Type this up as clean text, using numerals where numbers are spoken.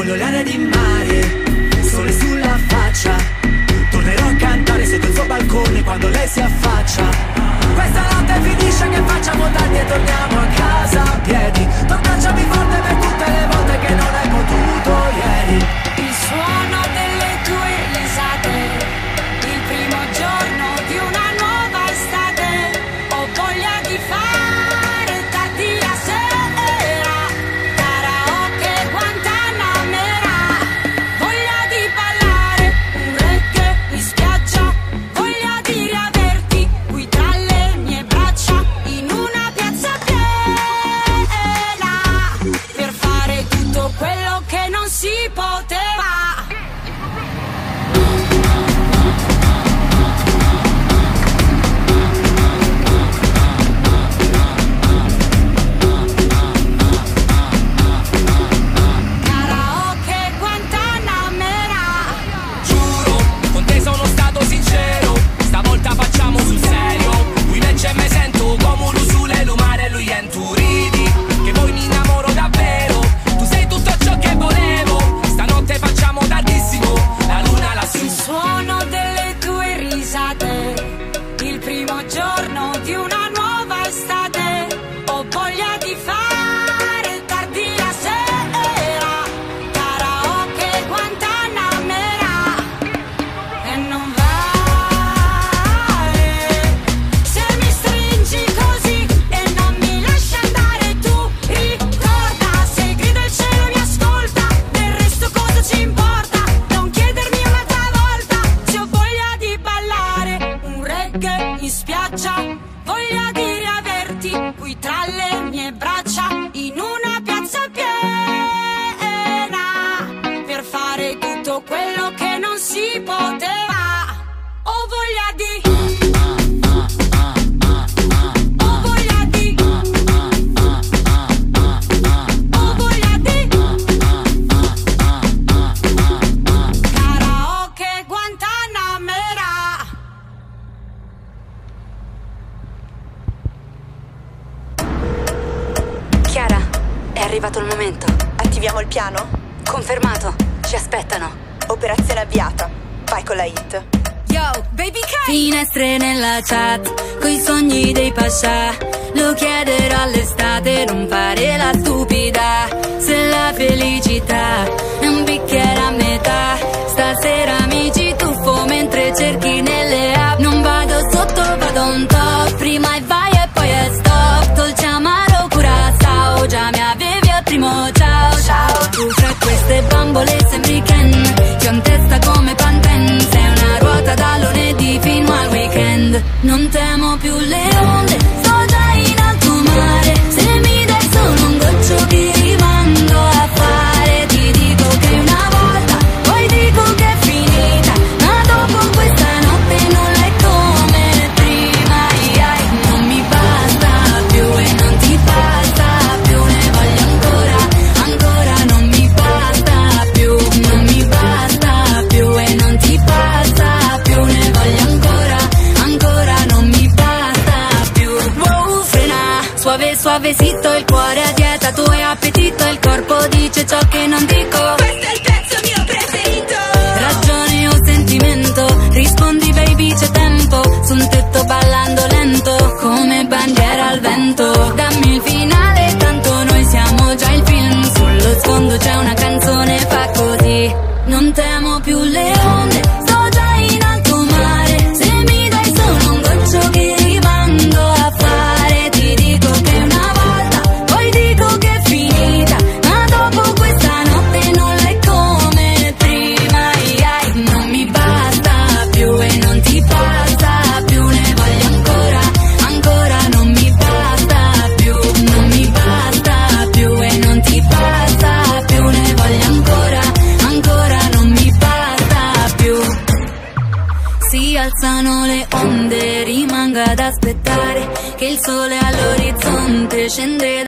voglio l'aria di mare, sole sulla faccia. Tornerò a cantare sotto il suo balcone quando lei si affaccia. Questa notte finisce che facciamo tardi e torniamo a casa a piedi. Abbracciami forte per tutte le volte che non hai potuto ieri. Il suono delle tue risate, il primo giorno di una nuova estate. Ho voglia di fare tardi la sera, karaoke, Guantanamera. Voglia di ballare un reggae in spiaggia, voglia di riaverti qui tra le mie braccia in una piazza piena, per fare tutto quello che non si poteva. Karaoke, Guantanamera. Giuro, con te sono stato sincero, stavolta facciamo sul serio. Lui legge e me sento come lui sulle lumare e lui en tu ridi, che poi mi innamoro davvero. Tu sei tutto ciò che volevo, stanotte facciamo tardissimo, la luna lassù. Il suono delle tue risate, il primo giorno di una nuova estate. Ho voglia di fare tardi la sera, karaoke, Guantanamera. E non vale se mi stringi così e non mi lasci andare. Tu ricorda, se grido il cielo mi ascolta, del resto cosa ci importa? Non chiedermi un'altra volta se ho voglia di ballare un reggae in spiaggia, voglia di riaverti qui tra le mie braccia in una piazza piena, per fare tutto quello che non si poteva. Ho voglia di, ho voglia di, ho voglia di karaoke, Guantanamera. Chiara, è arrivato il momento. Attiviamo il piano? Confermato, ci aspettano. Operazione avviata. Vai con la hit. Yo, baby K. Finestre nella chat, coi sogni dei pascià. Lo chiederò all'estate, non fare la stupida. Se la felicità è un bicchiere a metà, stasera mi ci tuffo mentre cerchi nelle app. Non vado sotto, vado on top, prima e vai e poi è stop. Dolce amaro curaçao, già mi avevi al primo ciao ciao. Tu fra queste bambole sembri Ken, ti ho in testa come Pantene. Sei una ruota da lunedì fino al weekend. Non temo più le onde, sto già in alto mare. Se mi dai solo un goccio ti rimando a fare. Ti dico che una volta, poi dico che è finita, ma dopo questa notte non è come prima. Non mi basta più e non ti basta più, ne voglio ancora, ancora. Non mi basta più, non mi basta più e non ti basta più, ne voglio ancora, ancora. Non mi basta più. Wow, frena, suave suavecito, il cuore a dieta, tu hai appetito, il corpo dice ciò che non dico. Questo è il pezzo mio preferito. Ragione o sentimento, rispondi baby c'è tempo, su un tetto ballando lento, come bandiera al vento. Dammi il finale, tanto noi siamo già il film, sullo sfondo c'è una canzone, fa così. Non temo più le onde, sto già in alto mare. Se mi dai solo un goccio ti rimando a fare. Ti dico che una volta, poi dico che è finita, ma dopo questa notte non è come prima. Non mi basta più e non ti basta più, ne voglio ancora, ancora. Non mi basta più, non mi basta più e non ti basta più, ne voglio ancora, ancora. Non mi basta più. Si alzano le onde, rimango ad aspettare che il sole all'orizzonte scende.